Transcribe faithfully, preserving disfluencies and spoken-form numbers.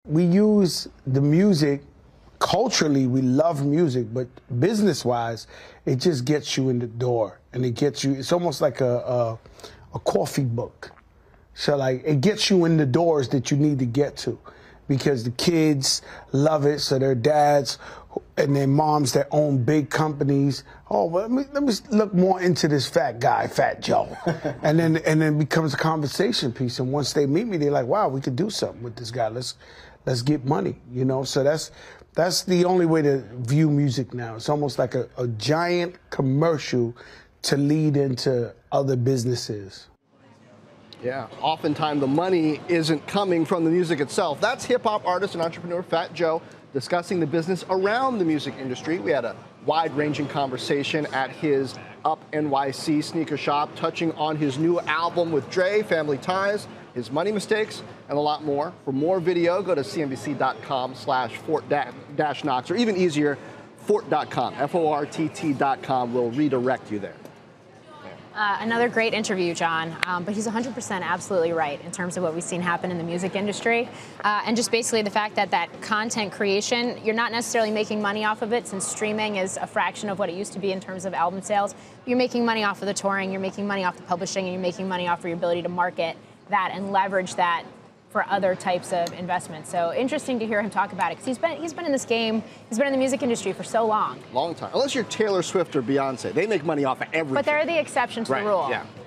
we use the music. Culturally, we love music, but business-wise, it just gets you in the door, and it gets you. It's almost like a, a a coffee book. So like it gets you in the doors that you need to get to, because the kids love it. So their dads and their moms that own big companies. Oh, well, let me let me look more into this fat guy, Fat Joe, and then and then it becomes a conversation piece. And once they meet me, they're like, wow, we could do something with this guy. Let's let's get money, you know. So that's. That's the only way to view music now. It's almost like a, a giant commercial to lead into other businesses. Yeah, oftentimes the money isn't coming from the music itself. That's hip-hop artist and entrepreneur Fat Joe discussing the business around the music industry. We had a wide-ranging conversation at his Up N Y C sneaker shop, touching on his new album with Dre, Family Ties, his money mistakes, and a lot more. For more video, go to C N B C dot com slash Fortt Knox, or even easier, Fortt dot com, F O R T T dot com will redirect you there. Uh, another great interview, John, um, but he's one hundred percent absolutely right in terms of what we've seen happen in the music industry. Uh, and just basically the fact that that content creation, you're not necessarily making money off of it, since streaming is a fraction of what it used to be in terms of album sales. You're making money off of the touring, you're making money off the publishing, and you're making money off of your ability to market that and leverage that for other types of investments. So interesting to hear him talk about it, because he's been he's been in this game, he's been in the music industry for so long. Long time. Unless you're Taylor Swift or Beyonce, they make money off of everything. But they're the exception to right. the rule. Yeah.